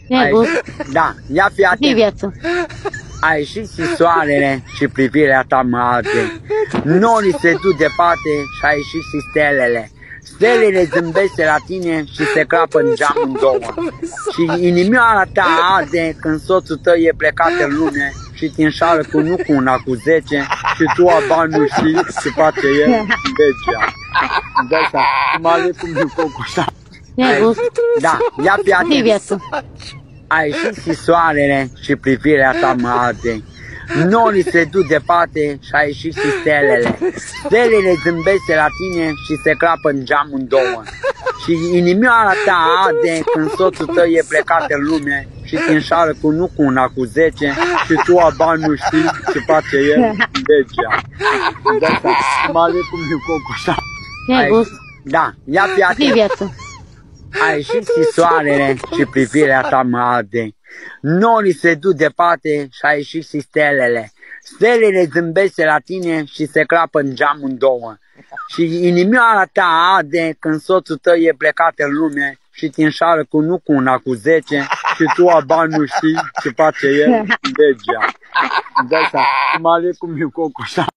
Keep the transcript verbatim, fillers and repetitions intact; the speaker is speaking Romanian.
Ai, da, ia fi atent. Viață. A ieșit și soarele și privirea ta mă arde. Norii se duc departe și a ieșit și stelele. Stelele zâmbesc la tine și se crapă în geam în două. Și inimioara ta arde când soțul tău e plecat în lume și te înșală cu nu cu una, cu zece și tu abar nu știi ce face el în Belgia. Dai seama, cum are cum e cocoșa. Da, ia fi atent. Viață. A ieșit și soarele și privirea ta mă arde. Norii se duc departe și a ieșit și stelele. Stelele zâmbesc la tine și se crapă în geam în două. Și inimioara ta arde când soțul tău e plecat în lume și te înșală cu nu cu una, cu zece și tu abar nu știi ce face el în Belgia. Dai seama, cum are cum e cocoșa. Da, ia fi atent. Viață. A ieșit și soarele și privirea ta mă arde. Norii se duc departe și a ieșit și stelele. Stelele zâmbesc la tine și se crapă în geam în două. Și inimioara ta arde când soțul tău e plecat în lume și te înșală cu nu cu una, cu zece și tu abar nu știi ce face el în Belgia. Dai seama, cum are cum e cocoșa.